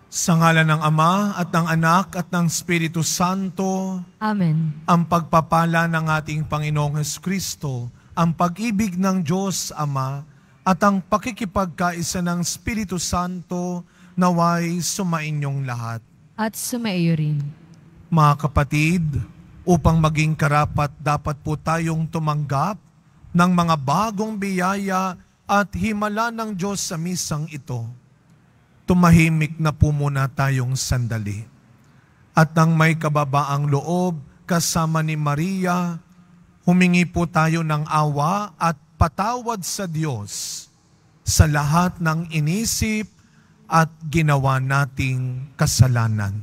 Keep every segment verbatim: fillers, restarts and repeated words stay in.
Sa ngalan ng Ama at ng Anak at ng Espiritu Santo. Amen. Ang pagpapala ng ating Panginoong Jesucristo, ang pag-ibig ng Diyos Ama, at ang pakikipagkaisa ng Espiritu Santo naway sumainyong lahat. At sumaiyo rin. Mga kapatid, upang maging karapat dapat po tayong tumanggap ng mga bagong biyaya at himala ng Diyos sa misang ito. Tumahimik na po muna tayong sandali. At nang may kababaang loob kasama ni Maria, humingi po tayo ng awa at patawad sa Diyos sa lahat ng inisip at ginawa nating kasalanan.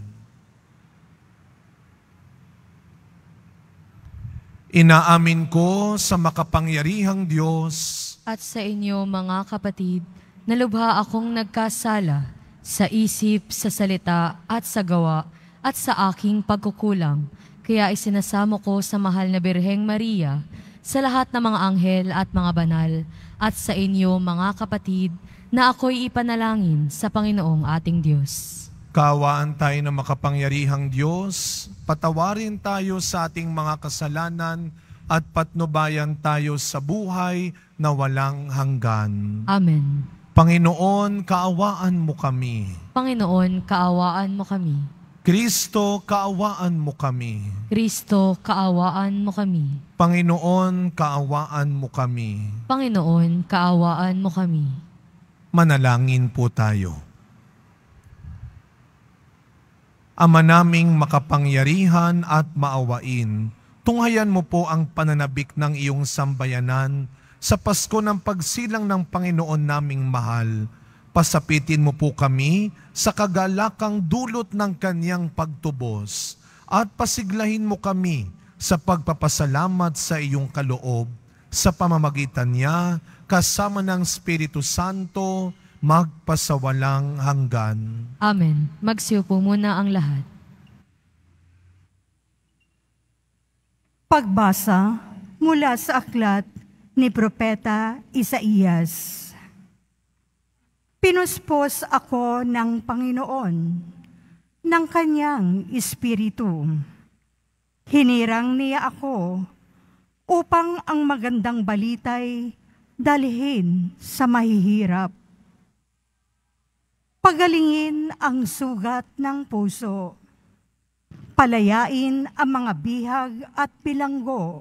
Inaamin ko sa makapangyarihang Diyos at sa inyo mga kapatid, na lubha akong nagkasala sa isip, sa salita at sa gawa at sa aking pagkukulang. Kaya isinasamo ko sa mahal na Birheng Maria, sa lahat ng mga anghel at mga banal, at sa inyo mga kapatid, na ako'y ipanalangin sa Panginoong ating Diyos. Kaawaan tayo ng makapangyarihang Diyos, patawarin tayo sa ating mga kasalanan at patnubayan tayo sa buhay na walang hanggan. Amen. Panginoon, kaawaan mo kami. Panginoon, kaawaan mo kami. Kristo, kaawaan mo kami. Kristo, kaawaan mo kami. Panginoon, kaawaan mo kami. Panginoon, kaawaan mo kami. Manalangin po tayo. Ama naming makapangyarihan at maawain, tunghayan mo po ang pananabik ng iyong sambayanan sa Pasko ng pagsilang ng Panginoon naming mahal. Pasapitin mo po kami sa kagalakang dulot ng kanyang pagtubos at pasiglahin mo kami sa pagpapasalamat sa iyong kaloob sa pamamagitan niya kasama ng Espiritu Santo magpasawalang hanggan. Amen. Magsiupo muna ang lahat. Pagbasa mula sa aklat ni Propeta Isaías. Pinuspos ako ng Panginoon, ng kanyang Espiritu. Hinirang niya ako upang ang magandang balitay dalhin sa mahihirap. Pagalingin ang sugat ng puso. Palayain ang mga bihag at bilanggo.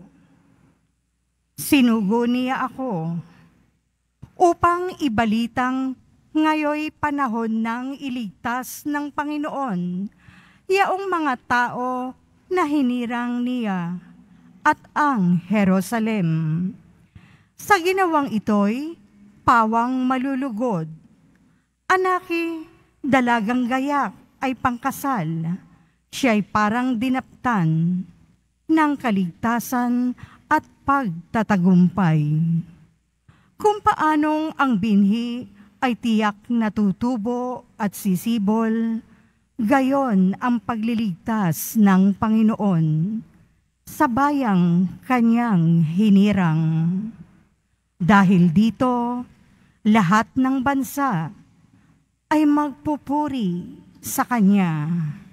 Sinugo niya ako upang ibalitang ngayoy panahon ng iligtas ng Panginoon, yaong mga tao na hinirang niya at ang Jerusalem. Sa ginawang ito'y pawang malulugod. Anaki, dalagang gayak ay pangkasal. Siya'y parang dinaptan ng kaligtasan at pagtatagumpay. Kung paanong ang binhi ay tiyak na tutubo at sisibol, gayon ang pagliligtas ng Panginoon sa bayang kanyang hinirang. Dahil dito, lahat ng bansa ay magpupuri sa Kanya.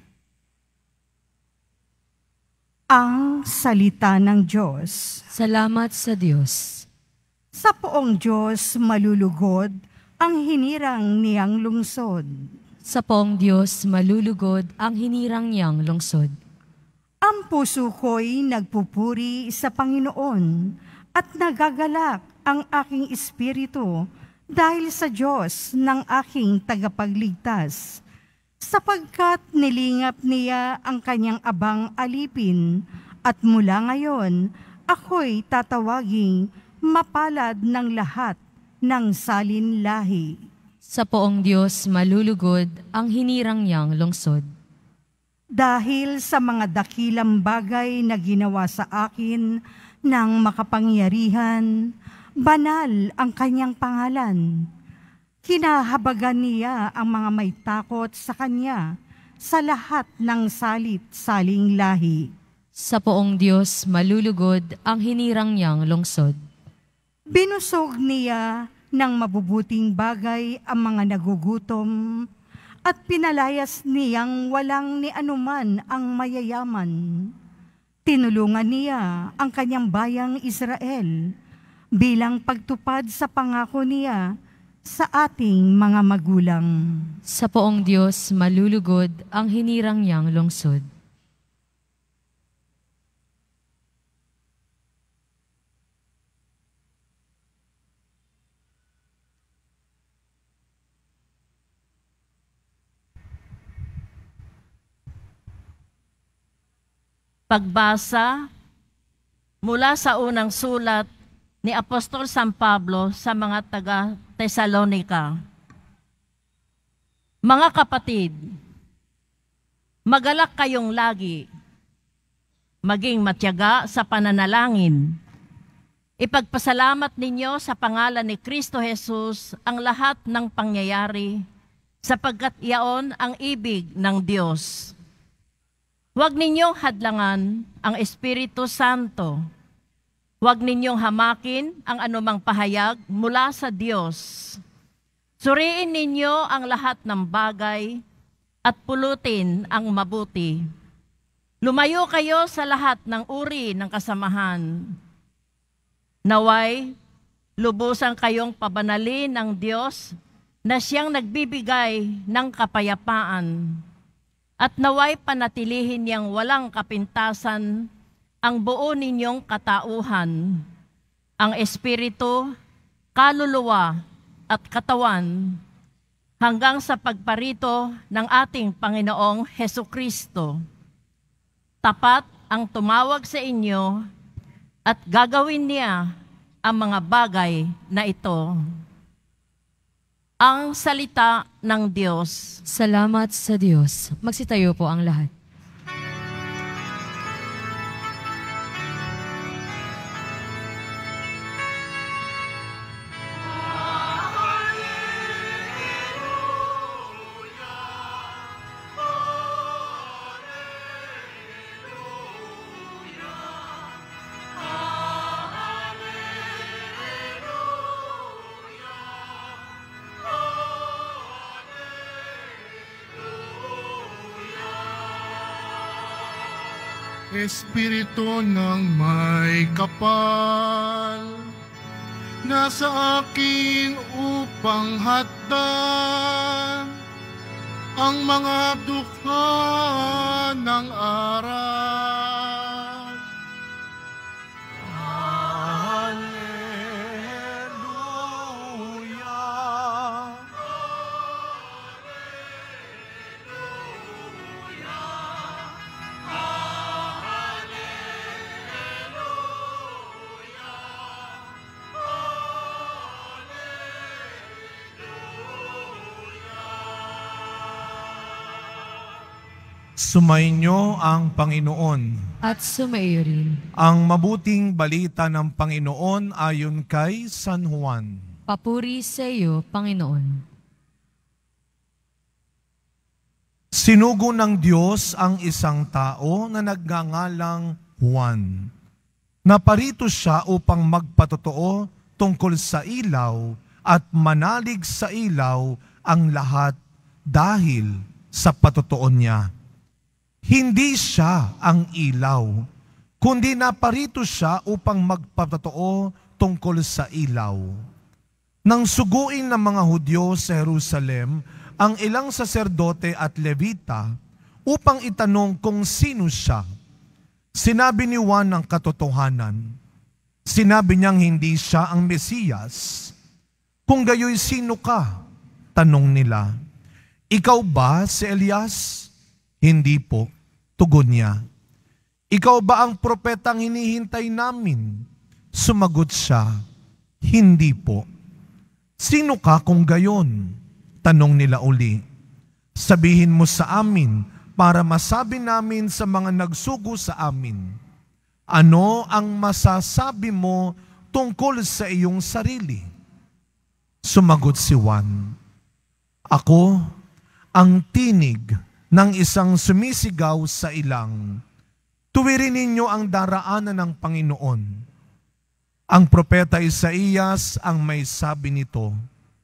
Ang salita ng Diyos. Salamat sa Diyos. Sa poong Diyos malulugod ang hinirang niyang lungsod. Sa poong Diyos malulugod ang hinirang niyang lungsod. Ang puso ko'y nagpupuri sa Panginoon at nagagalak ang aking espiritu dahil sa Diyos ng aking tagapagligtas, sapagkat nilingap niya ang kanyang abang alipin, at mula ngayon ako'y tatawaging mapalad ng lahat ng salin lahi. Sa poong Diyos malulugod ang hinirang niyang lungsod. Dahil sa mga dakilang bagay na ginawa sa akin ng makapangyarihan, banal ang kanyang pangalan. Kinahabagan niya ang mga may takot sa kanya sa lahat ng salit-saling lahi. Sa poong Diyos malulugod ang hinirang niyang lungsod. Binusog niya ng mabubuting bagay ang mga nagugutom at pinalayas niyang walang ni anuman ang mayayaman. Tinulungan niya ang kanyang bayang Israel bilang pagtupad sa pangako niya sa ating mga magulang. Sa poong Diyos malulugod ang hinirang niyang lungsod. Pagbasa mula sa unang sulat ni Apostol San Pablo sa mga taga-Tesalonika. Mga kapatid, magalak kayong lagi, maging matyaga sa pananalangin. Ipagpasalamat ninyo sa pangalan ni Kristo Jesus ang lahat ng pangyayari, sapagkat iyaon ang ibig ng Diyos. Huwag ninyong hadlangan ang Espiritu Santo. Huwag ninyong hamakin ang anumang pahayag mula sa Diyos. Suriin ninyo ang lahat ng bagay at pulutin ang mabuti. Lumayo kayo sa lahat ng uri ng kasamahan. Naway, lubusan kayong pabanalin ng Diyos na siyang nagbibigay ng kapayapaan. At naway panatilihin niyang walang kapintasan ang buo ninyong katauhan, ang espiritu, kaluluwa at katawan, hanggang sa pagparito ng ating Panginoong Hesukristo. Tapat ang tumawag sa inyo at gagawin niya ang mga bagay na ito. Ang salita ng Diyos. Salamat sa Diyos. Magsitayo po ang lahat. Espiritu ng may kapal, nasa akin upang hatdan ang mga dukha ng aral. Hallelujah! Sumainyo ang Panginoon. At sumaiyo rin. Ang mabuting balita ng Panginoon ayon kay San Juan. Papuri sa iyo, Panginoon. Sinugo ng Diyos ang isang tao na nagngangalang Juan. Naparito siya upang magpatotoo tungkol sa ilaw at manalig sa ilaw ang lahat dahil sa patotoo niya. Hindi siya ang ilaw, kundi naparito siya upang magpatotoo tungkol sa ilaw. Nang suguin ng mga Hudyo sa Jerusalem ang ilang saserdote at levita upang itanong kung sino siya, sinabi ni Juan ang katotohanan. Sinabi niyang hindi siya ang Mesiyas. Kung gayoy sino ka? Tanong nila. Ikaw ba si Elias? Hindi po, tugon niya. Ikaw ba ang propetang hinihintay namin? Sumagot siya, hindi po. Sino ka kung gayon? Tanong nila uli. Sabihin mo sa amin para masabi namin sa mga nagsugo sa amin. Ano ang masasabi mo tungkol sa iyong sarili? Sumagot si Juan, ako ang tinig ng isang sumisigaw sa ilang. Tuwirin ninyo ang daraanan ng Panginoon. Ang propeta Isaías ang may sabi nito,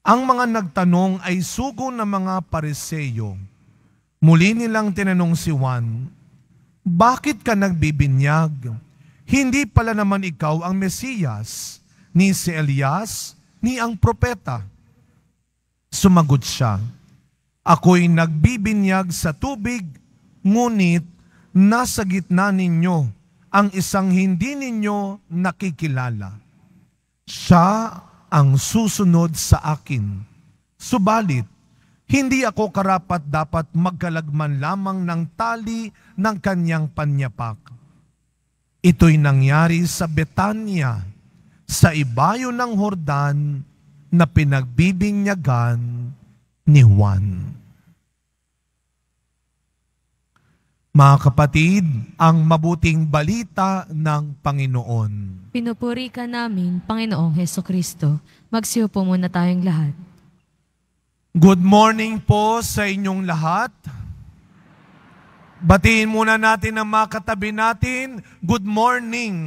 Ang mga nagtanong ay sugo ng mga Pariseyo. Muli nilang tinanong si Juan, bakit ka nagbibinyag? Hindi pala naman ikaw ang Mesiyas, ni si Elias, ni ang propeta. Sumagot siya, ako'y nagbibinyag sa tubig, ngunit nasa gitna ninyo ang isang hindi ninyo nakikilala. Siya ang susunod sa akin. Subalit, hindi ako karapat dapat magkalagman lamang ng tali ng kanyang panyapak. Ito'y nangyari sa Betania, sa ibayo ng Jordan na pinagbibinyagan ni Juan. Mga kapatid, ang mabuting balita ng Panginoon. Pinupuri ka namin, Panginoong Hesukristo. Magsiupo muna tayong lahat. Good morning po sa inyong lahat. Batiin muna natin ang mga katabi natin. Good morning.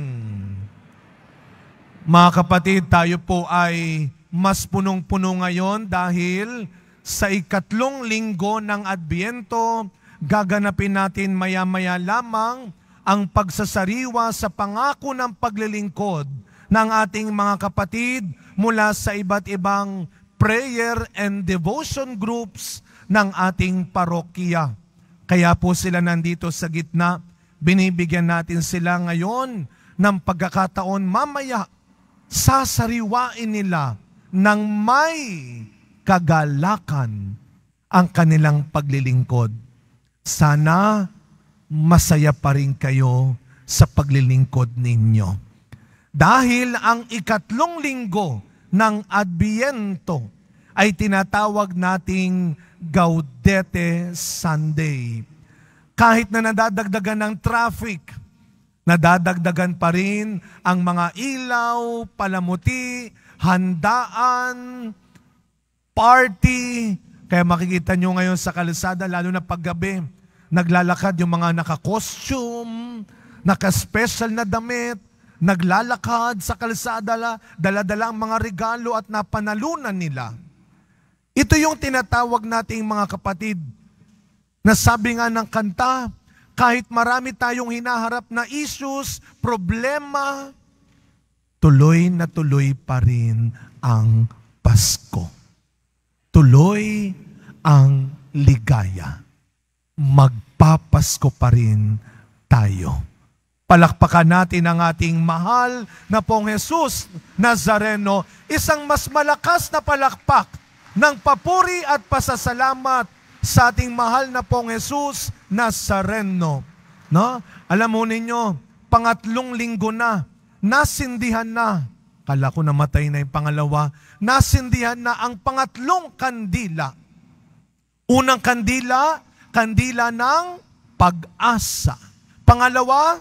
Mga kapatid, tayo po ay mas punong-puno ngayon dahil sa ikatlong linggo ng Adbyento, gaganapin natin maya-maya lamang ang pagsasariwa sa pangako ng paglilingkod ng ating mga kapatid mula sa iba't ibang prayer and devotion groups ng ating parokya. Kaya po sila nandito sa gitna. Binibigyan natin sila ngayon ng pagkakataon mamaya sasariwain nila ng may kagalakan ang kanilang paglilingkod. Sana masaya pa rin kayo sa paglilingkod ninyo. Dahil ang ikatlong linggo ng Adbyento ay tinatawag nating Gaudete Sunday. Kahit na nadadagdagan ng traffic, nadadagdagan pa rin ang mga ilaw, palamuti, handaan, party. Kaya makikita nyo ngayon sa kalsada, lalo na paggabi, naglalakad yung mga naka-costume, naka-special na damit, naglalakad sa kalsada, dala-dala ang mga regalo at napanalunan nila. Ito yung tinatawag nating mga kapatid, na sabi nga ng kanta, kahit marami tayong hinaharap na issues, problema, tuloy na tuloy pa rin ang Pasko. Tuloy ang ligaya. Magpapasko pa rin tayo. Palakpakan natin ang ating mahal na pong Jesus Nazareno, isang mas malakas na palakpak ng papuri at pasasalamat sa ating mahal na pong Jesus Nazareno. No? Alam mo ninyo, pangatlong linggo na, nasindihan na, kala ko namatay na yung pangalawa, nasindihan na ang pangatlong kandila. Unang kandila, kandila ng pag-asa. Pangalawa,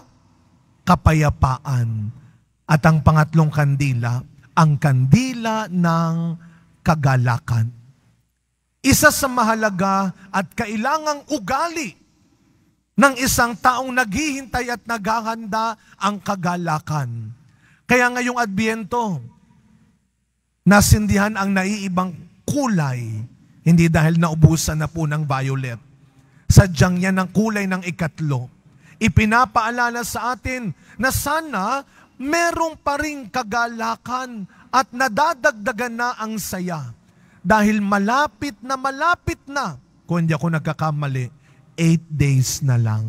kapayapaan. At ang pangatlong kandila, ang kandila ng kagalakan. Isa sa mahalaga at kailangang ugali ng isang taong naghihintay at naghahanda ang kagalakan. Kaya ngayong Adbyento, nasindihan ang naiibang kulay, hindi dahil naubusan na po ng violet. Sadyang yan ang kulay ng ikatlo. Ipinapaalala sa atin na sana merong pa ring kagalakan at nadadagdagan na ang saya. Dahil malapit na malapit na, kung hindi ako nagkakamali, eight days na lang.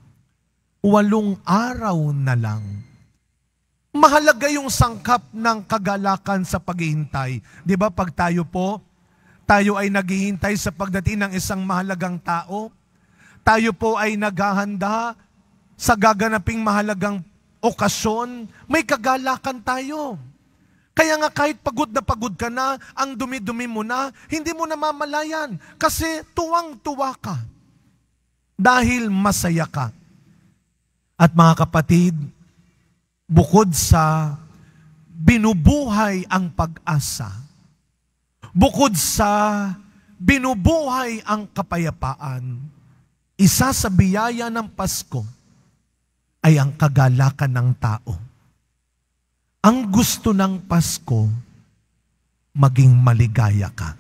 Walong araw na lang. Mahalaga yung sangkap ng kagalakan sa paghihintay. Di ba pag tayo po, tayo ay naghihintay sa pagdating ng isang mahalagang tao, tayo po ay naghahanda sa gaganaping mahalagang okasyon, may kagalakan tayo. Kaya nga kahit pagod na pagod ka na, ang dumi-dumi mo na, hindi mo namamalayan kasi tuwang-tuwa ka. Dahil masaya ka. At mga kapatid, bukod sa binubuhay ang pag-asa, bukod sa binubuhay ang kapayapaan, isa sa biyaya ng Pasko ay ang kagalakan ng tao. Ang gusto ng Pasko, maging maligaya ka.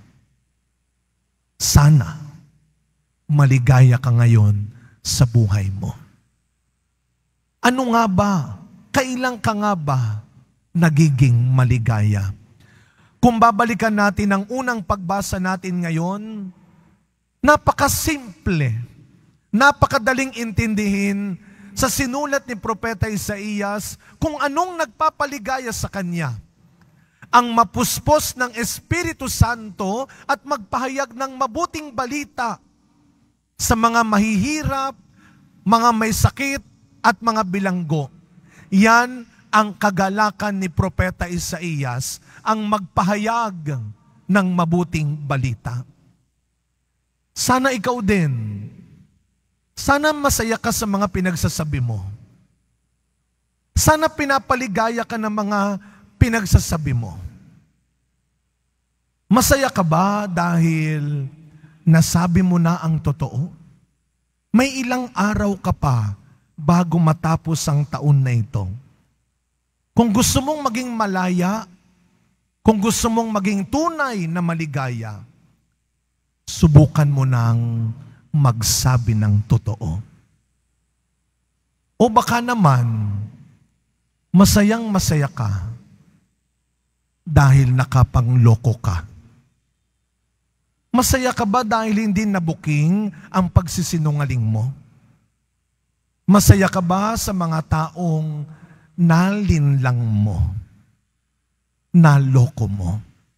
Sana maligaya ka ngayon sa buhay mo. Ano nga ba? Kailan ka nga ba nagiging maligaya? Kung babalikan natin ang unang pagbasa natin ngayon, napakasimple, napakadaling intindihin sa sinulat ni Propeta Isaías kung anong nagpapaligaya sa kanya. Ang mapuspos ng Espiritu Santo at magpahayag ng mabuting balita sa mga mahihirap, mga may sakit at mga bilanggo. Yan ang kagalakan ni Propeta Isaías, ang magpahayag ng mabuting balita. Sana ikaw din, sana masaya ka sa mga pinagsasabi mo. Sana pinapaligaya ka ng mga pinagsasabi mo. Masaya ka ba dahil nasabi mo na ang totoo? May ilang araw ka pa bago matapos ang taon na ito. Kung gusto mong maging malaya, kung gusto mong maging tunay na maligaya, subukan mo nang magsabi ng totoo. O baka naman, masayang masaya ka dahil nakapangloko ka. Masaya ka ba dahil hindi nabuking ang pagsisinungaling mo? Masaya ka ba sa mga taong nalinlang mo, naloko mo?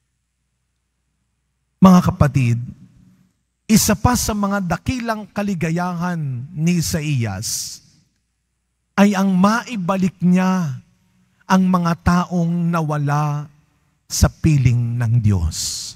Mga kapatid, isa pa sa mga dakilang kaligayahan ni Isaías ay ang maibalik niya ang mga taong nawala sa piling ng Diyos.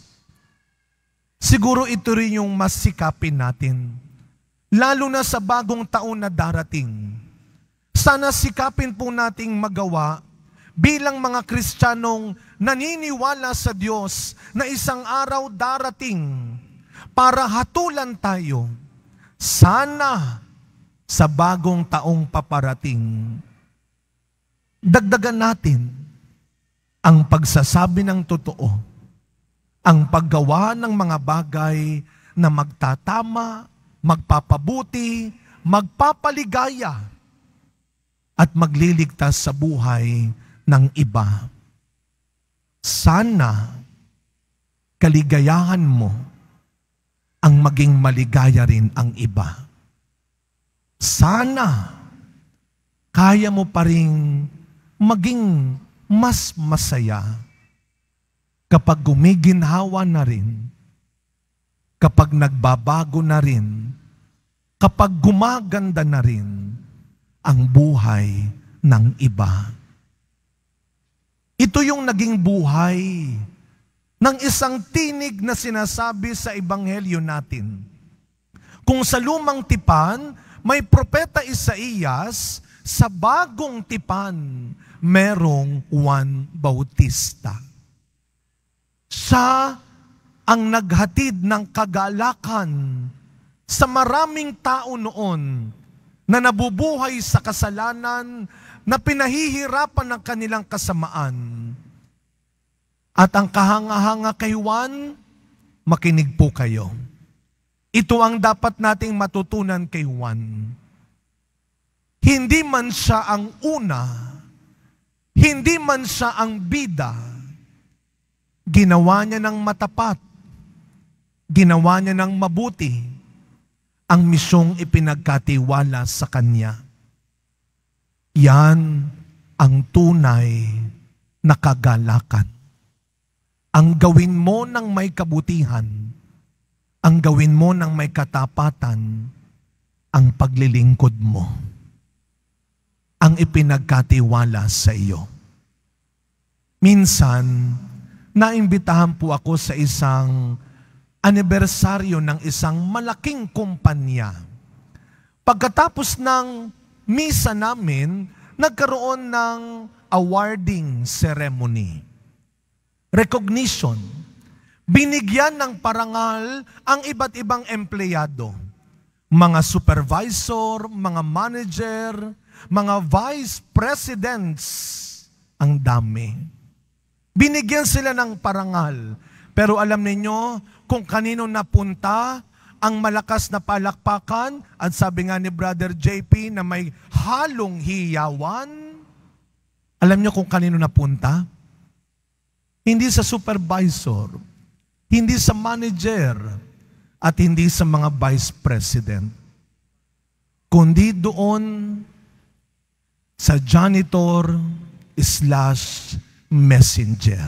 Siguro ito rin yung mas sikapin natin, lalo na sa bagong taon na darating. Sana sikapin po nating magawa bilang mga Kristiyanong naniniwala sa Diyos na isang araw darating para hatulan tayo. Sana sa bagong taong paparating, dagdagan natin ang pagsasabi ng totoo, ang paggawa ng mga bagay na magtatama, magpapabuti, magpapaligaya, at magliligtas sa buhay ng iba. Sana kaligayahan mo ang maging maligaya rin ang iba. Sana kaya mo pa rin maging mas masaya kapag gumiginhawa na rin, kapag nagbabago na rin, kapag gumaganda na rin ang buhay ng iba. Ito yung naging buhay ng isang tinig na sinasabi sa Ebanghelyo natin. Kung sa lumang tipan, may Propeta Isaías, sa bagong tipan, merong Juan Bautista. Siya ang naghatid ng kagalakan sa maraming tao noon na nabubuhay sa kasalanan, na pinahihirapan ng kanilang kasamaan. At ang kahanga-hanga kay Juan, makinig po kayo. Ito ang dapat nating matutunan kay Juan. Hindi man siya ang una, hindi man siya ang bida, ginawa niya ng matapat, ginawa niya ng mabuti, ang misyong ipinagkatiwala sa kanya. Yan ang tunay na kagalakan. Ang gawin mo ng may kabutihan, ang gawin mo ng may katapatan, ang paglilingkod mo, ang ipinagkatiwala sa iyo. Minsan, naimbitahan po ako sa isang anibersaryo ng isang malaking kumpanya. Pagkatapos ng misa namin, nagkaroon ng awarding ceremony. Recognition. Binigyan ng parangal ang iba't ibang empleyado. Mga supervisor, mga manager, mga vice presidents. Ang dami. Binigyan sila ng parangal. Pero alam ninyo kung kanino napunta ang malakas na palakpakan, at sabi nga ni Brother J P na may halong hiyawan. Alam niyo kung kanino napunta? Hindi sa supervisor, hindi sa manager, at hindi sa mga vice president, kundi doon sa janitor slash messenger.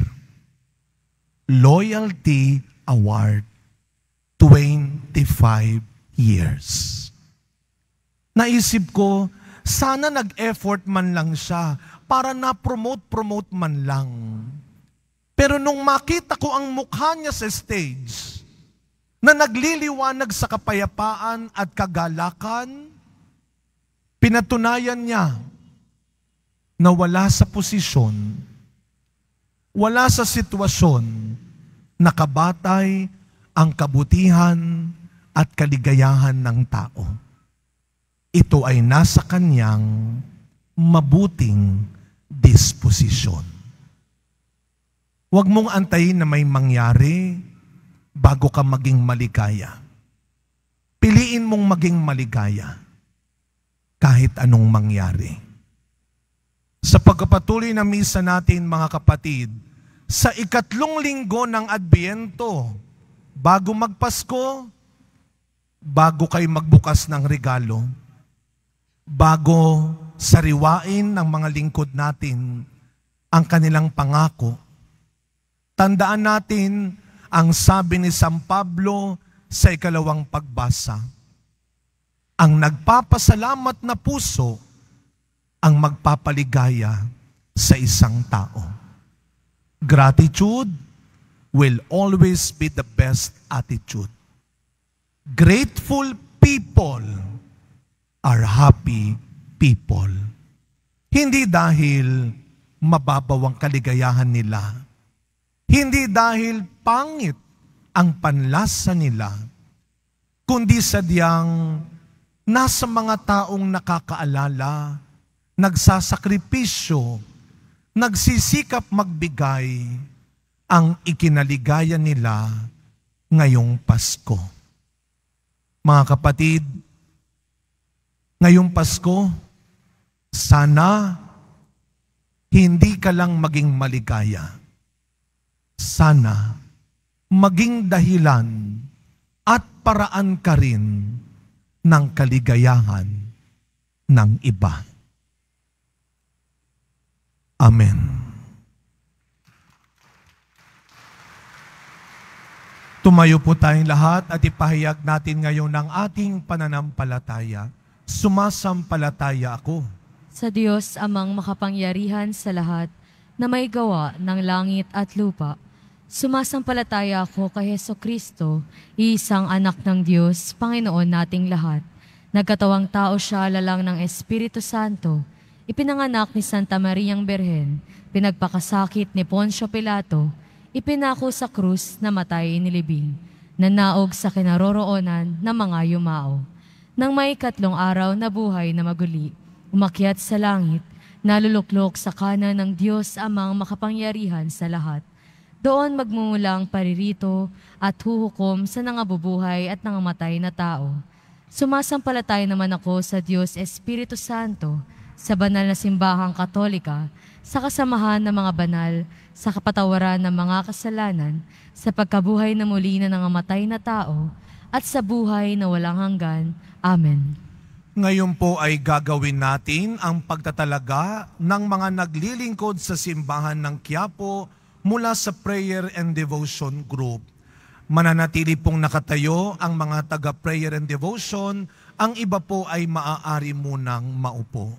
Loyalty Award, twenty-five years. Naisip ko, sana nag-effort man lang siya para na-promote-promote man lang. Pero nung makita ko ang mukha niya sa stage, na nagliliwanag sa kapayapaan at kagalakan, pinatunayan niya na wala sa posisyon, wala sa sitwasyon, nakabatay ang kabutihan at kaligayahan ng tao. Ito ay nasa kanyang mabuting disposisyon. Huwag mong antayin na may mangyari bago ka maging maligaya. Piliin mong maging maligaya kahit anong mangyari. Sa pagpapatuloy na misa natin, mga kapatid, sa ikatlong linggo ng Adbyento, bago magpasko, bago kayo magbukas ng regalo, bago sariwain ng mga lingkod natin ang kanilang pangako, tandaan natin ang sabi ni San Pablo sa ikalawang pagbasa. Ang nagpapasalamat na puso ang magpapaligaya sa isang tao. Gratitude will always be the best attitude. Grateful people are happy people. Hindi dahil mababaw ang kaligayahan nila, hindi dahil pangit ang panlasa nila, kundi sadyang nasa mga taong nakakaalala, nagsasakripisyo, nagsisikap magbigay, ang ikinaligaya nila ngayong Pasko. Mga kapatid, ngayong Pasko, sana hindi ka lang maging maligaya. Sana maging dahilan at paraan ka rin ng kaligayahan ng iba. Amen. Tumayo po tayong lahat at ipahayag natin ngayon ang ating pananampalataya. Sumasampalataya ako sa Diyos amang makapangyarihan sa lahat na may gawa ng langit at lupa. Sumasampalataya ako kay Hesukristo, isang anak ng Diyos, Panginoon nating lahat. Nagkatawang tao siya lalang ng Espiritu Santo, ipinanganak ni Santa Mariang Berhen, pinagpakasakit ni Poncio Pilato, ipinako sa krus na matay inilibing, nanaog sa kinaroroonan ng mga yumao. Nang may katlong araw na buhay na maguli, umakyat sa langit, naluluklok sa kanan ng Diyos amang makapangyarihan sa lahat. Doon magmumulang paririto at huhukom sa nangabubuhay at nangamatay na tao. Sumasampalataya naman ako sa Diyos Espiritu Santo, sa banal na simbahang Katolika, sa kasamahan ng mga banal, sa kapatawaran ng mga kasalanan, sa pagkabuhay na muli na nangamatay na tao, at sa buhay na walang hanggan. Amen. Ngayon po ay gagawin natin ang pagtatalaga ng mga naglilingkod sa simbahan ng Quiapo mula sa Prayer and Devotion Group. Mananatili pong nakatayo ang mga taga-Prayer and Devotion, ang iba po ay maaari munang maupo.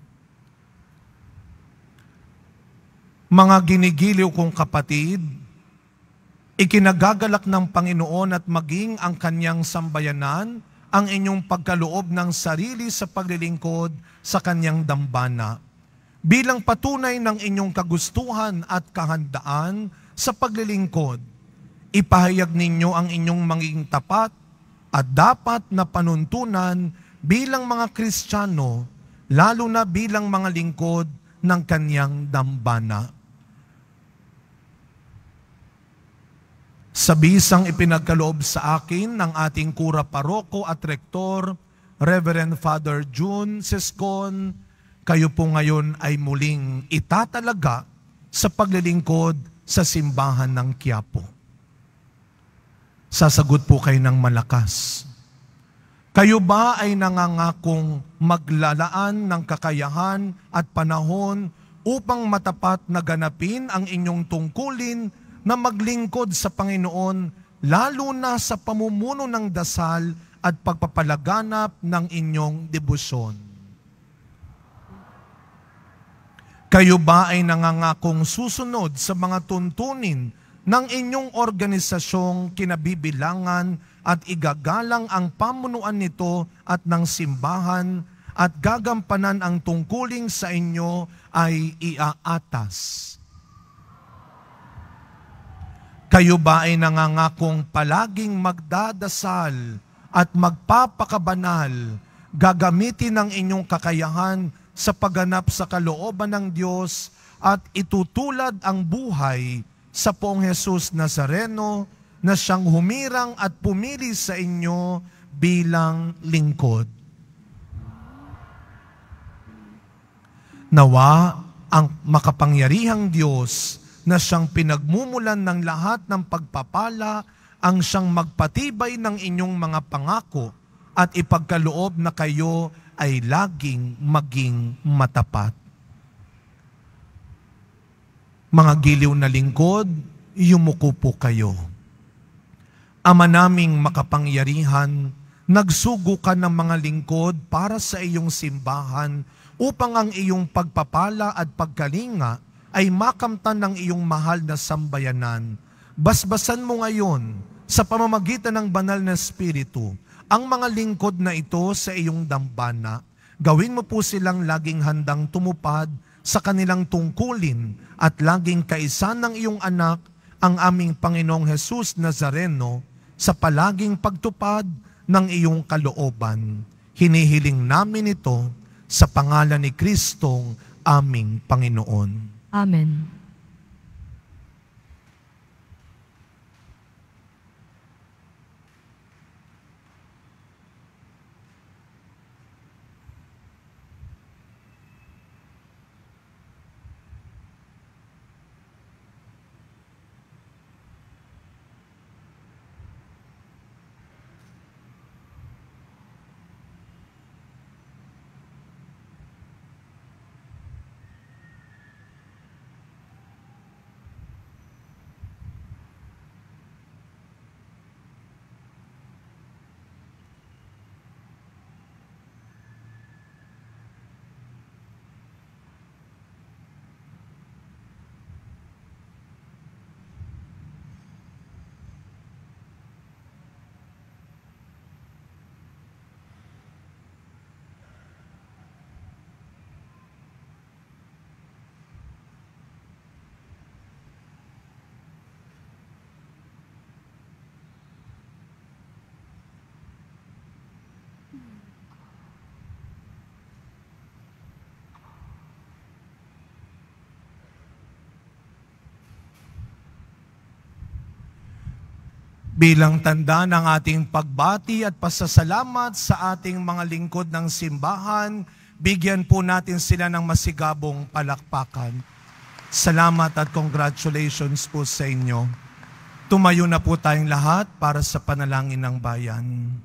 Mga ginigiliw kong kapatid, ikinagagalak ng Panginoon at maging ang kanyang sambayanan ang inyong pagkaloob ng sarili sa paglilingkod sa kanyang dambana. Bilang patunay ng inyong kagustuhan at kahandaan sa paglilingkod, ipahayag ninyo ang inyong maging tapat at dapat na panuntunan bilang mga Kristiyano, lalo na bilang mga lingkod ng kanyang dambana. Sa bisang ipinagkaloob sa akin ng ating kura paroko at rektor, Reverend Father June Sescon, kayo po ngayon ay muling itatalaga sa paglilingkod sa simbahan ng Quiapo. Sasagot po kayo ng malakas. Kayo ba ay nangangakong maglalaan ng kakayahan at panahon upang matapat na ganapin ang inyong tungkulin na maglingkod sa Panginoon, lalo na sa pamumuno ng dasal at pagpapalaganap ng inyong debosyon? Kayo ba ay nangangakong susunod sa mga tuntunin ng inyong organisasyong kinabibilangan at igagalang ang pamunuan nito at ng simbahan at gagampanan ang tungkuling sa inyo ay iaatas? Kayo ba ay nangangakong palaging magdadasal at magpapakabanal, gagamitin ang inyong kakayahan sa pagganap sa kalooban ng Diyos at itutulad ang buhay sa Poong Jesus Nazareno na siyang humirang at pumili sa inyo bilang lingkod? Nawa ang makapangyarihang Diyos na siyang pinagmumulan ng lahat ng pagpapala ang siyang magpatibay ng inyong mga pangako at ipagkaloob na kayo ay laging maging matapat. Mga giliw na lingkod, yumuko po kayo. Ama naming makapangyarihan, nagsugo ka ng mga lingkod para sa iyong simbahan upang ang iyong pagpapala at pagkalinga ay makamtan ng iyong mahal na sambayanan. Basbasan mo ngayon sa pamamagitan ng banal na Espiritu ang mga lingkod na ito sa iyong dambana. Gawin mo po silang laging handang tumupad sa kanilang tungkulin at laging kaisa ng iyong anak, ang aming Panginoong Jesus Nazareno, sa palaging pagtupad ng iyong kalooban. Hinihiling namin ito sa pangalan ni Kristong aming Panginoon. Amen. Bilang tanda ng ating pagbati at pasasalamat sa ating mga lingkod ng simbahan, bigyan po natin sila ng masigabong palakpakan. Salamat at congratulations po sa inyo. Tumayo na po tayong lahat para sa panalangin ng bayan.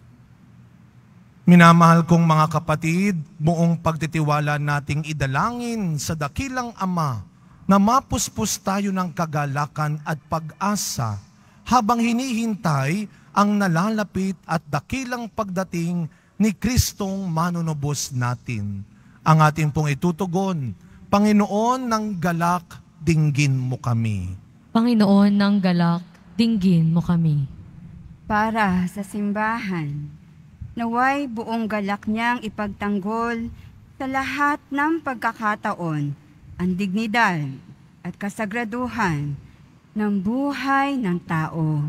Minamahal kong mga kapatid, buong pagtitiwala nating idalangin sa dakilang Ama na mapuspos tayo ng kagalakan at pag-asa habang hinihintay ang nalalapit at dakilang pagdating ni Kristong manunubos natin. Ang ating pong itutugon, Panginoon ng galak, dinggin mo kami. Panginoon ng galak, dinggin mo kami. Para sa simbahan, naway buong galak niyang ipagtanggol sa lahat ng pagkakataon ang dignidad at kasagraduhan ng buhay ng tao.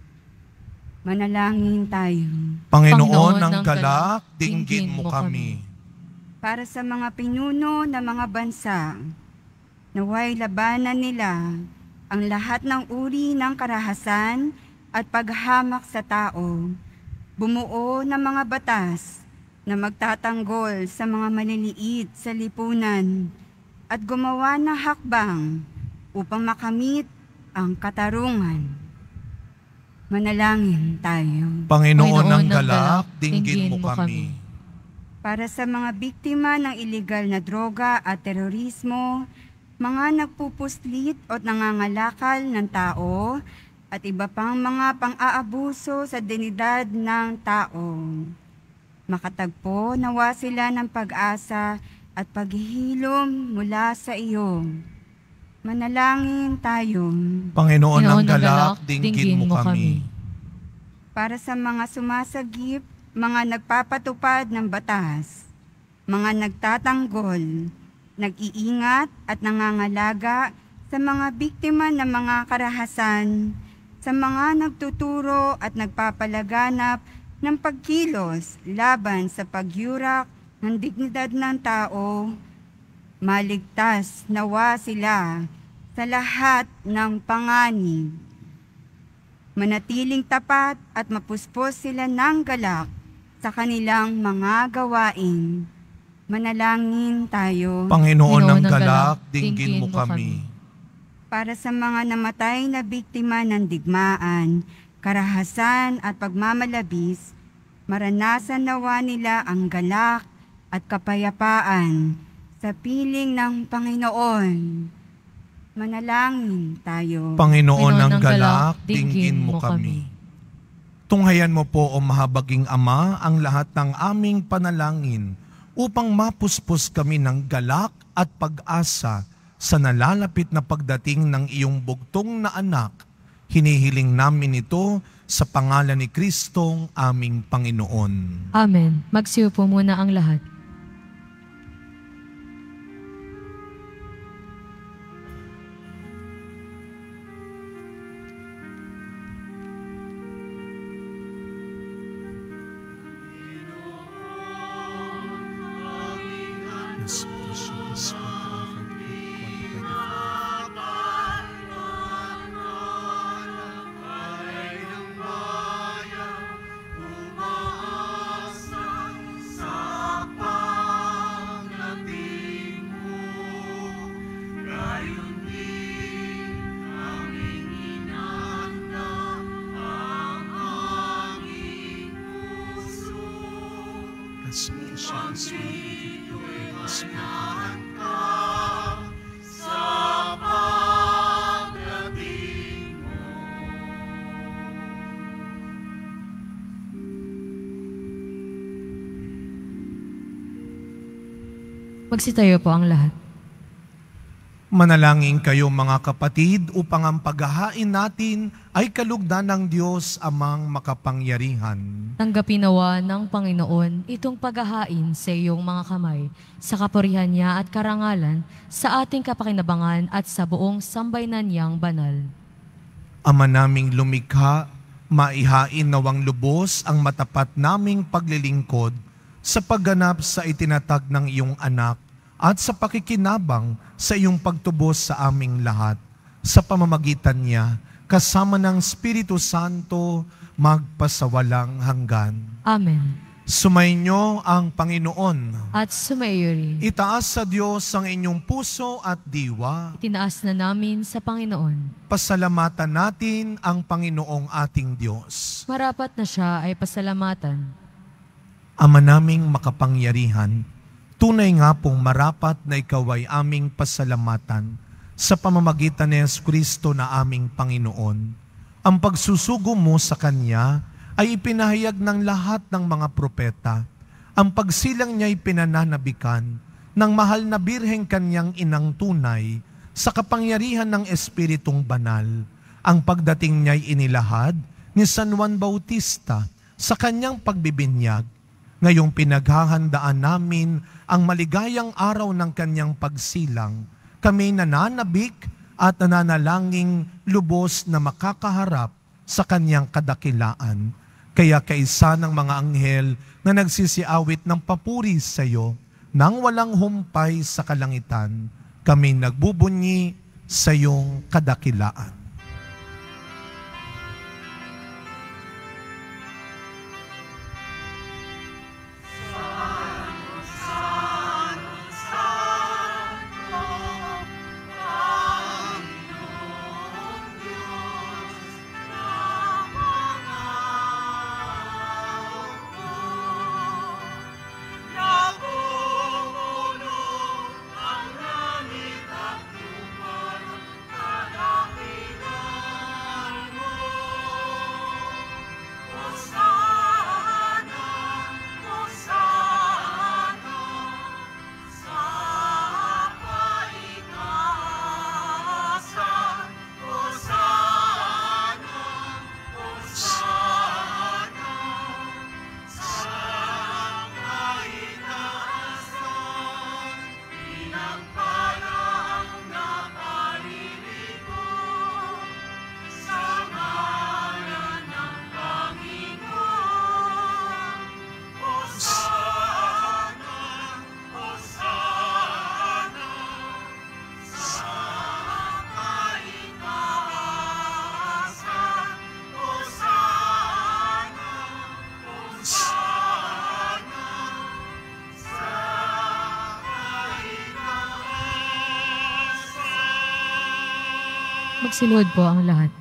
Manalangin tayo. Panginoon ng galak, dinggin mo kami. Para sa mga pinuno ng mga bansa, naway labanan nila ang lahat ng uri ng karahasan at paghamak sa tao. Bumuo ng mga batas na magtatanggol sa mga maliliit sa lipunan at gumawa ng hakbang upang makamit ang katarungan. Manalangin tayo. Panginoon ng ng galak, galak, dinggin mo kami. Para sa mga biktima ng iligal na droga at terorismo, mga nagpupuslit o nangangalakal ng tao, at iba pang mga pang-aabuso sa dignidad ng tao. Makatagpo nawa sila ng pag-asa at paghihilom mula sa iyo. Manalangin tayo. Panginoon ng Panginoon ng galak, galak, dinggin mo kami. Para sa mga sumasagip, mga nagpapatupad ng batas, mga nagtatanggol, nag-iingat at nangangalaga sa mga biktima ng mga karahasan, sa mga nagtuturo at nagpapalaganap ng pagkilos laban sa pagyurak ng dignidad ng tao, maligtas nawa sila sa lahat ng panganib. Manatiling tapat at mapuspos sila ng galak sa kanilang mga gawain. Manalangin tayo. Panginoon ng Panginoon ng galak, galak, dinggin mo kami. Para sa mga namatay na biktima ng digmaan, karahasan at pagmamalabis, maranasan nawa nila ang galak at kapayapaan sa piling ng Panginoon. Manalangin tayo. Panginoon ng ng galak, galak, dinggin mo kami. Tunghayan mo po, O mahabaging Ama, ang lahat ng aming panalangin upang mapuspos kami ng galak at pag-asa sa nalalapit na pagdating ng iyong bugtong na anak. Hinihiling namin ito sa pangalan ni Kristong aming Panginoon. Amen. Magsiupo muna ang lahat. Magsitayo po ang lahat. Manalangin kayo mga kapatid upang ang paghahain natin ay kalugdan ng Diyos amang makapangyarihan. Tanggapin nawa ng Panginoon itong paghahain sa iyong mga kamay, sa kapurihan niya at karangalan, sa ating kapakinabangan at sa buong sambayanan niyang banal. Ama naming lumikha, maihain nawang lubos ang matapat naming paglilingkod sa pagganap sa itinatag ng iyong anak at sa pakikinabang sa iyong pagtubos sa aming lahat. Sa pamamagitan niya, kasama ng Espiritu Santo, magpasawalang hanggan. Amen. Sumainyo ang Panginoon. At sumaiyo rin. Itaas sa Diyos ang inyong puso at diwa. Itinaas na namin sa Panginoon. Pasalamatan natin ang Panginoong ating Diyos. Marapat na siya ay pasalamatan. Ama naming makapangyarihan, tunay nga pong marapat na ikaw ay aming pasalamatan sa pamamagitan ni Jesucristo na aming Panginoon. Ang pagsusugo mo sa Kanya ay ipinahayag ng lahat ng mga propeta. Ang pagsilang niya ay pinananabikan ng mahal na birheng Kanyang inang tunay sa kapangyarihan ng Espiritong Banal. Ang pagdating niya ay inilahad ni San Juan Bautista sa kanyang pagbibinyag. Ngayong pinaghahandaan namin ang maligayang araw ng kanyang pagsilang, kami nananabik at nananalangin lubos na makakaharap sa kanyang kadakilaan. Kaya kaisa ng mga anghel na nagsisiawit ng papuri sa iyo, nang walang humpay sa kalangitan, kami nagbubunyi sa iyong kadakilaan. Magsiluhod po ang lahat.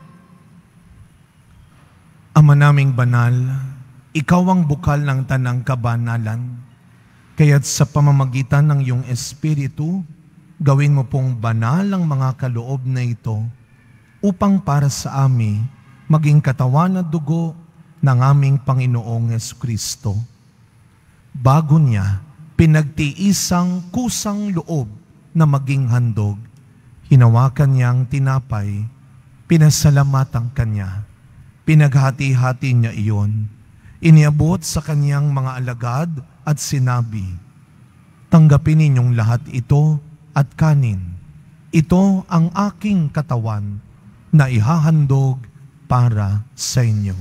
Ama naming banal, ikaw ang bukal ng tanang kabanalan. Kaya't sa pamamagitan ng iyong Espiritu, gawin mo pong banal ang mga kaloob na ito upang para sa amin maging katawan at dugo ng aming Panginoong Jesucristo. Bago niya, pinagtiisang kusang loob na maging handog. Hinawakan niyang tinapay, pinasalamatan kanya, pinaghati-hati niya iyon, iniabot sa kanyang mga alagad at sinabi, "Tanggapin ninyong lahat ito at kanin. Ito ang aking katawan na ihahandog para sa inyo."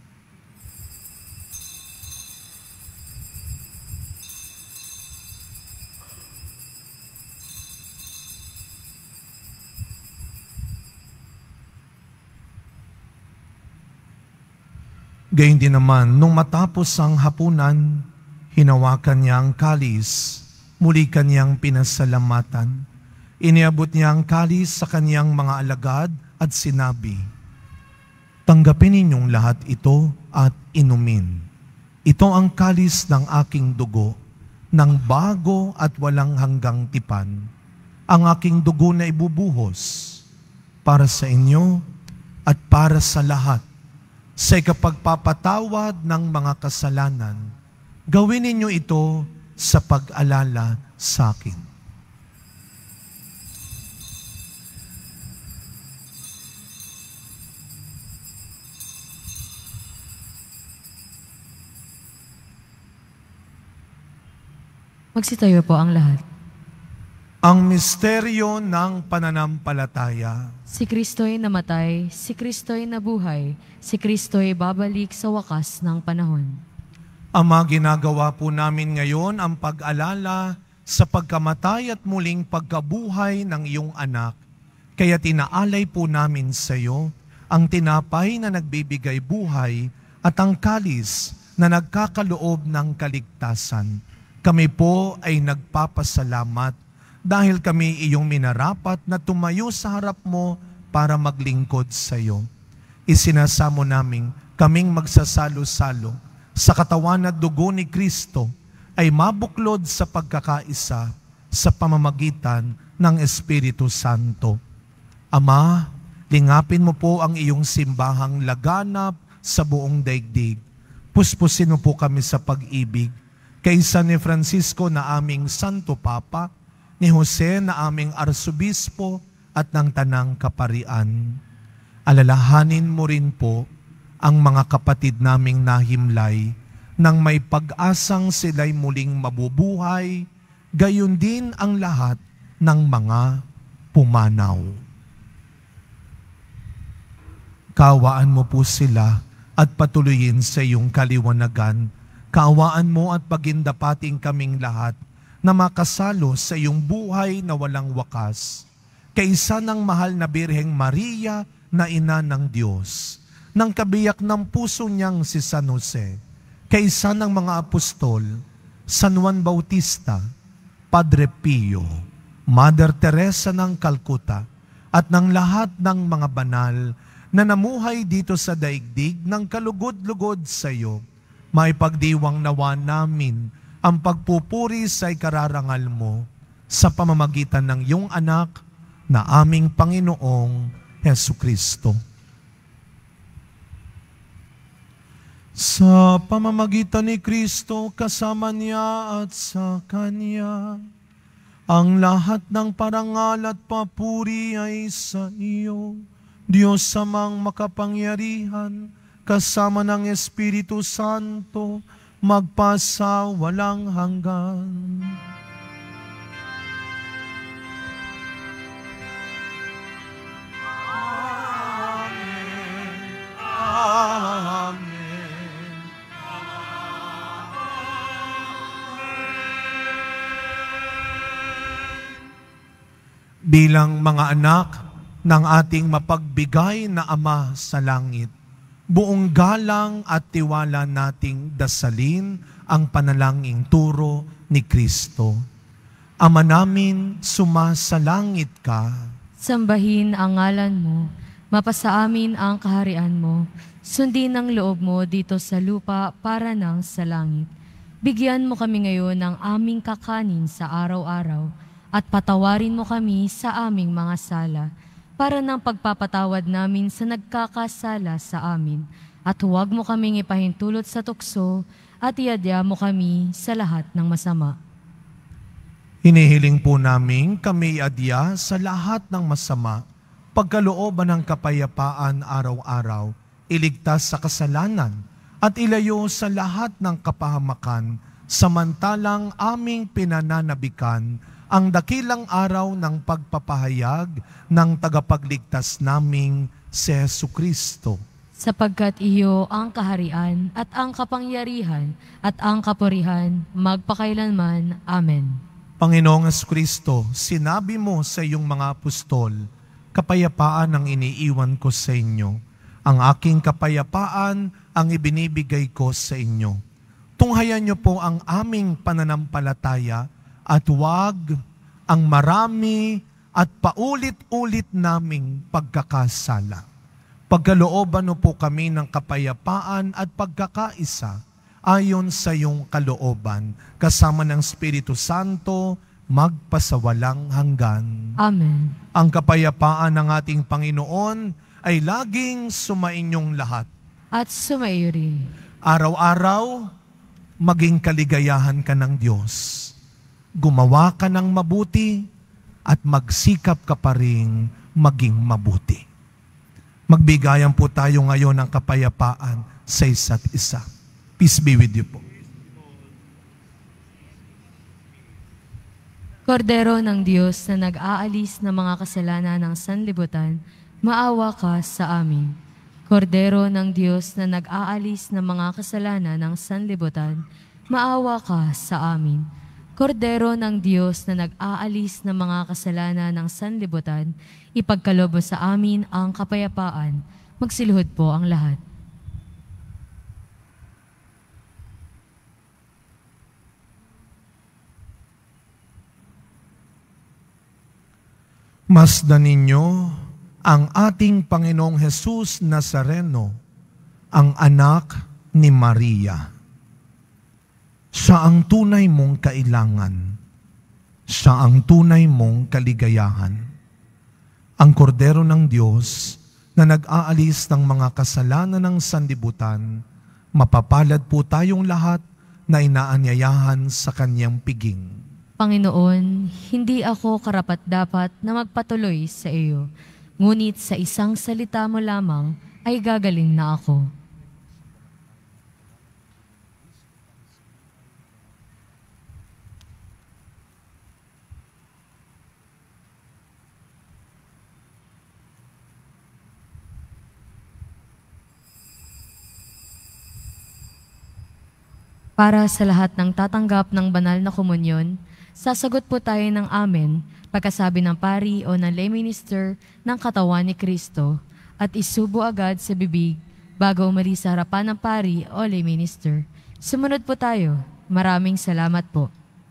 Gayun din naman, nung matapos ang hapunan, hinawakan niya ang kalis, muli kanyang pinasalamatan. Iniabot niya ang kalis sa kanyang mga alagad at sinabi, "Tanggapin ninyong lahat ito at inumin. Ito ang kalis ng aking dugo, ng bago at walang hanggang tipan, ang aking dugo na ibubuhos para sa inyo at para sa lahat. Sa ikapagpapatawad ng mga kasalanan, gawin ninyo ito sa pag-alala sa akin." Magsitayo po ang lahat. Ang misteryo ng pananampalataya. Si Kristo'y namatay, si Kristo'y nabuhay, si Kristo'y babalik sa wakas ng panahon. Ama, ginagawa po namin ngayon ang pag-alala sa pagkamatay at muling pagkabuhay ng iyong anak. Kaya tinaalay po namin sa iyo ang tinapay na nagbibigay buhay at ang kalis na nagkakaloob ng kaligtasan. Kami po ay nagpapasalamat dahil kami iyong minarapat na tumayo sa harap mo para maglingkod sa iyo. Isinasamo namin kaming magsasalo-salo sa katawan at dugo ni Kristo ay mabuklod sa pagkakaisa sa pamamagitan ng Espiritu Santo. Ama, lingapin mo po ang iyong simbahang laganap sa buong daigdig. Puspusin mo po kami sa pag-ibig kaysa ni Francisco na aming Santo Papa, ni Jose na aming Arsobispo at ng Tanang Kaparian. Alalahanin mo rin po ang mga kapatid naming nahimlay nang may pag-asang sila'y muling mabubuhay, gayon din ang lahat ng mga pumanaw. Kaawaan mo po sila at patuloyin sa iyong kaliwanagan. Kaawaan mo at pagindapating kaming lahat na makasalo sa iyong buhay na walang wakas. kaysa ng mahal na Birheng Maria na ina ng Diyos, ng kabiyak ng puso niyang si San Jose, kaysa ng mga apostol, San Juan Bautista, Padre Pio, Mother Teresa ng Calcutta, at ng lahat ng mga banal na namuhay dito sa daigdig ng kalugod-lugod sa iyo, maipagdiwang nawa namin ang pagpupuri sa ikararangal mo sa pamamagitan ng iyong anak na aming Panginoong Hesukristo. Sa pamamagitan ni Kristo, kasama niya at sa Kanya, ang lahat ng parangal at papuri ay sa iyo, Diyos Amang makapangyarihan, kasama ng Espiritu Santo, magpasa walang hanggan. Amen. Amen. Bilang mga anak ng ating mapagbigay na Ama sa langit, buong galang at tiwala nating dasalin ang panalangin turo ni Kristo. Ama namin, sumasalangit ka. Sambahin ang ngalan mo, mapasa amin ang kaharian mo, sundin ang loob mo dito sa lupa para nang sa langit. Bigyan mo kami ngayon ng aming kakanin sa araw-araw, at patawarin mo kami sa aming mga sala, para ng pagpapatawad namin sa nagkakasala sa amin. At huwag mo kaming ipahintulot sa tukso, at iadya mo kami sa lahat ng masama. Hinihiling po namin kami iadya sa lahat ng masama, pagkalooban ng kapayapaan araw-araw, iligtas sa kasalanan, at ilayo sa lahat ng kapahamakan, samantalang aming pinananabikan ang dakilang araw ng pagpapahayag ng tagapagligtas naming si Jesucristo. Sapagkat iyo ang kaharian at ang kapangyarihan at ang kapurihan magpakailanman. Amen. Panginoong Jesucristo, sinabi mo sa iyong mga apostol, kapayapaan ang iniiwan ko sa inyo. Ang aking kapayapaan ang ibinibigay ko sa inyo. Tunghayan niyo po ang aming pananampalataya at huwag ang marami at paulit-ulit naming pagkakasala. Pagkalooban mo po kami ng kapayapaan at pagkakaisa ayon sa iyong kalooban, kasama ng Espiritu Santo, magpasawalang hanggan. Amen. Ang kapayapaan ng ating Panginoon ay laging sumainyong lahat. At sumaiyo rin. Araw-araw, maging kaligayahan ka ng Diyos. Gumawa ka ng mabuti at magsikap ka pa rin maging mabuti. Magbigayan po tayo ngayon ng kapayapaan sa isa't isa. Peace be with you po. Kordero ng Diyos na nag-aalis ng mga kasalanan ng sanlibutan, maawa ka sa amin. Kordero ng Diyos na nag-aalis ng mga kasalanan ng sanlibutan, maawa ka sa amin. Kordero ng Diyos na nag-aalis ng mga kasalanan ng sanlibutan, ipagkaloob mo sa amin ang kapayapaan. Magsiluhod po ang lahat. Masdan ninyo ang ating Panginoong Jesus Nazareno, ang anak ni Maria. Siya ang tunay mong kailangan. Siya ang tunay mong kaligayahan. Ang kordero ng Diyos na nag-aalis ng mga kasalanan ng sanlibutan, mapapalad po tayong lahat na inaanyayahan sa kanyang piging. Panginoon, hindi ako karapat-dapat na magpatuloy sa iyo, ngunit sa isang salita mo lamang ay gagaling na ako. Para sa lahat ng tatanggap ng banal na komunyon, sasagot po tayo ng amen pagkasabi ng pari o ng lay minister ng katawan ni Kristo at isubo agad sa bibig bago umalis sa harapan ng pari o lay minister. Sumunod po tayo. Maraming salamat po.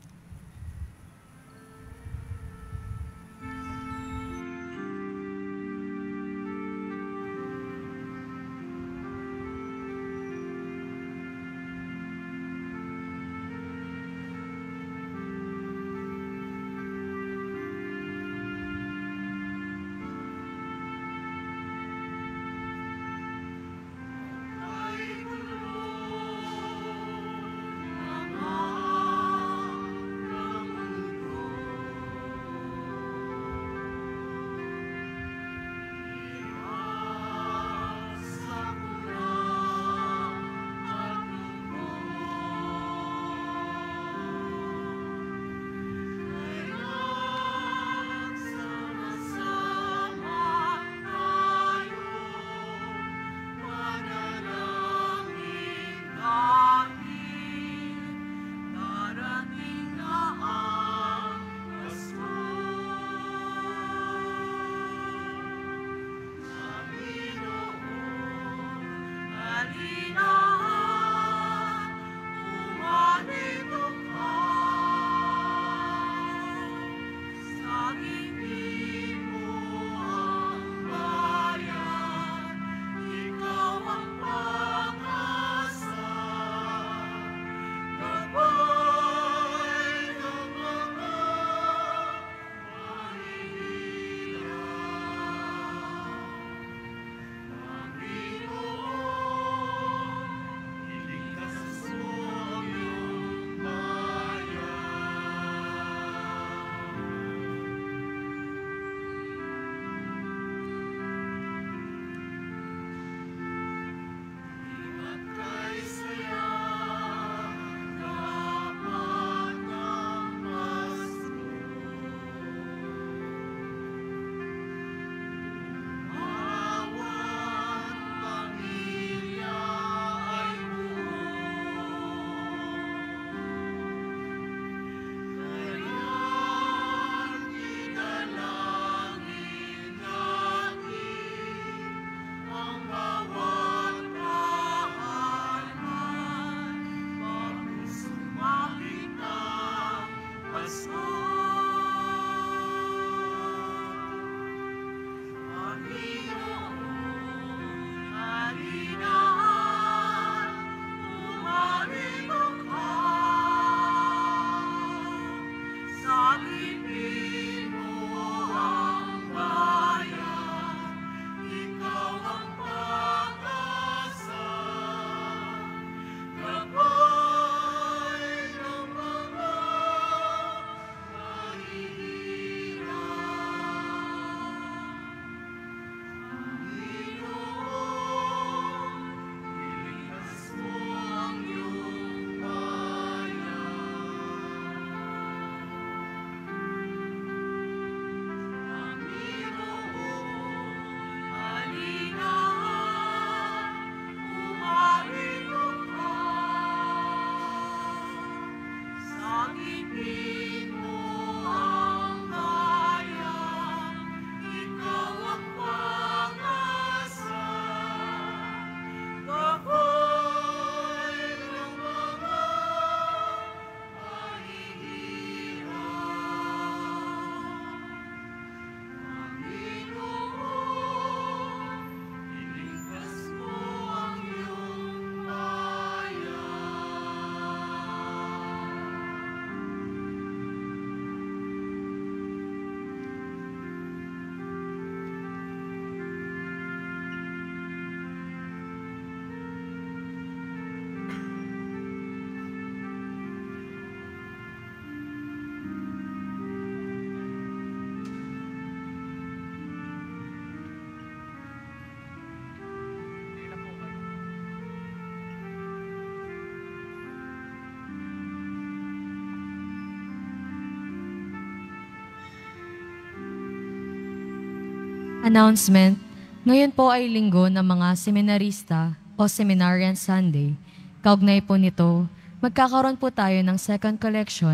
Announcement, ngayon po ay linggo ng mga seminarista o Seminarian Sunday. Kaugnay po nito, magkakaroon po tayo ng second collection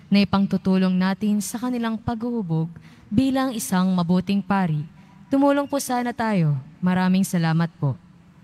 na ipangtutulong natin sa kanilang paghuhubog bilang isang mabuting pari. Tumulong po sana tayo. Maraming salamat po.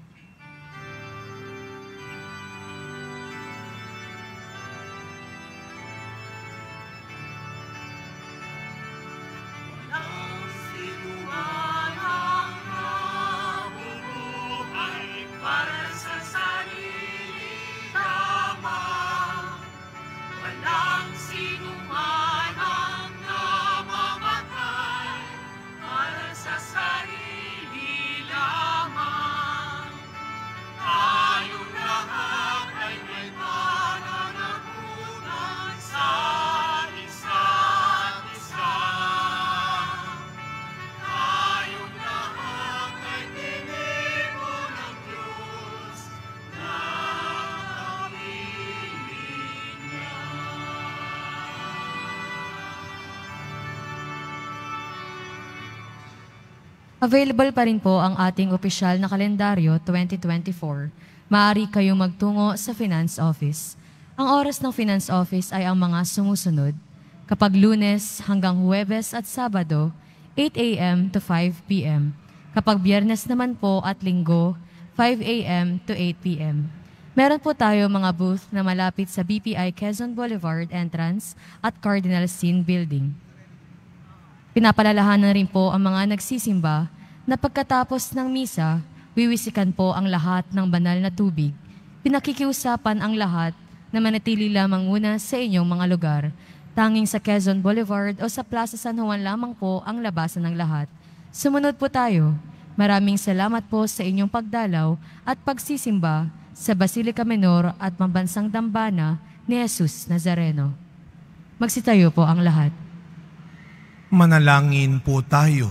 Available pa rin po ang ating opisyal na kalendaryo twenty twenty-four. Maaari kayong magtungo sa Finance Office. Ang oras ng Finance Office ay ang mga sumusunod. Kapag Lunes hanggang Huwebes at Sabado, eight a m to five p m Kapag Biyernes naman po at Linggo, five a m to eight p m Meron po tayo mga booth na malapit sa B P I Quezon Boulevard entrance at Cardinal Sin Building. Pinapalalahanan rin po ang mga nagsisimba na pagkatapos ng misa, wiwisikan po ang lahat ng banal na tubig. Pinakikiusapan ang lahat na manatili lamang muna sa inyong mga lugar. Tanging sa Quezon Boulevard o sa Plaza San Juan lamang po ang labasan ng lahat. Sumunod po tayo. Maraming salamat po sa inyong pagdalaw at pagsisimba sa Basilica Menor at Pambansang Dambana ni Jesus Nazareno. Magsitayo po ang lahat. Manalangin po tayo.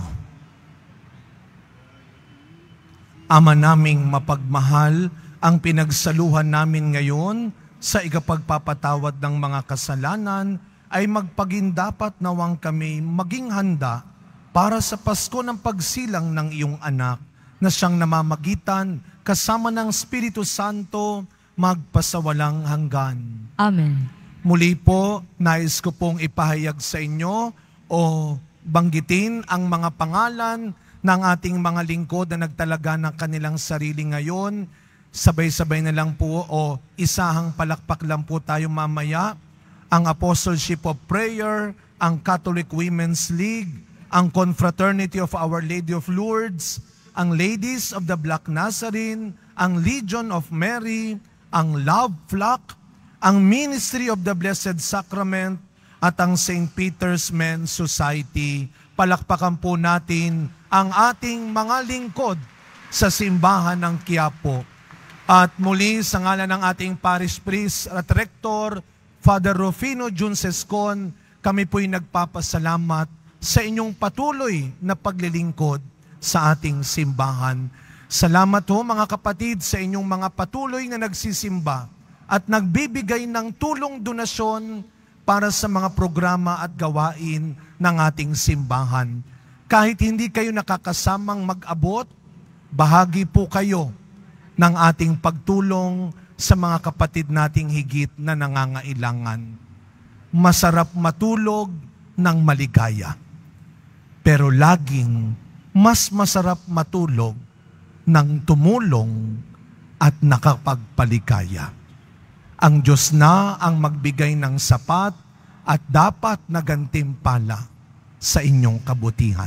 Ama naming mapagmahal, ang pinagsaluhan namin ngayon sa ikapagpapatawad ng mga kasalanan ay magpagindapat nawang kami maging handa para sa Pasko ng pagsilang ng iyong anak na siyang namamagitan kasama ng Espiritu Santo magpasawalang hanggan. Amen. Muli po, nais ko pong ipahayag sa inyo o banggitin ang mga pangalan ng ating mga lingkod na nagtalaga ng kanilang sarili ngayon. Sabay-sabay na lang po o isahang palakpak lang po tayo mamaya. Ang Apostleship of Prayer, ang Catholic Women's League, ang Confraternity of Our Lady of Lourdes, ang Ladies of the Black Nazarene, ang Legion of Mary, ang Love Flock, ang Ministry of the Blessed Sacrament, at ang Saint Peter's Men's Society. Palakpakan po natin ang ating mga lingkod sa simbahan ng Quiapo. At muli sa ngalan ng ating Parish Priest at Rector, Father Rufino Juncescon, kami po'y nagpapasalamat sa inyong patuloy na paglilingkod sa ating simbahan. Salamat ho mga kapatid sa inyong mga patuloy na nagsisimba at nagbibigay ng tulong donasyon para sa mga programa at gawain ng ating simbahan. Kahit hindi kayo nakakasamang mag-abot, bahagi po kayo ng ating pagtulong sa mga kapatid nating higit na nangangailangan. Masarap matulog ng maligaya, pero laging mas masarap matulog ng tumulong at nakapagpaligaya. Ang Diyos na ang magbigay ng sapat at dapat na gantimpala sa inyong kabutihan.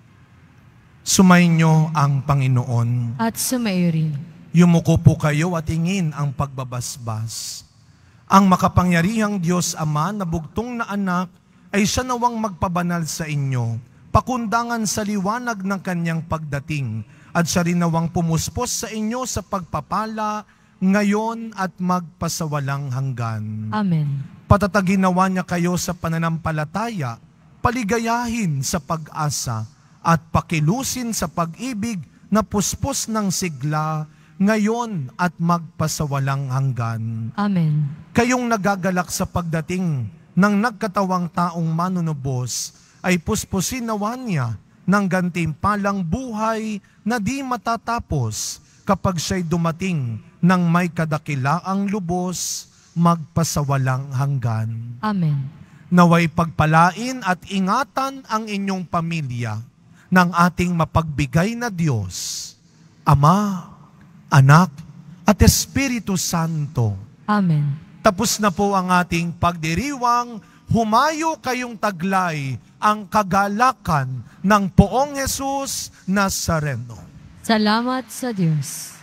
Sumainyo ang Panginoon. At sumayo rin. Yumuko po kayo at ingin ang pagbabasbas. Ang makapangyarihang Diyos Ama na bugtong na anak ay siya nawang magpabanal sa inyo, pakundangan sa liwanag ng kanyang pagdating, at siya rin nawang pumuspos sa inyo sa pagpapala ngayon at magpasawalang hanggan. Amen. Patatagin nawa niya kayo sa pananampalataya, paligayahin sa pag-asa, at pakilusin sa pag-ibig na puspos ng sigla, ngayon at magpasawalang hanggan. Amen. Kayong nagagalak sa pagdating ng nagkatawang taong manunubos, ay puspusin nawa niya ng gantimpalang buhay na di matatapos kapag siya'y dumating ng may kadakilaang lubos, magpasawalang hanggan. Amen. Naway pagpalain at ingatan ang inyong pamilya ng ating mapagbigay na Diyos, Ama, Anak, at Espiritu Santo. Amen. Tapos na po ang ating pagdiriwang, humayo kayong taglay ang kagalakan ng Poong Jesus Nazareno. Salamat sa Diyos.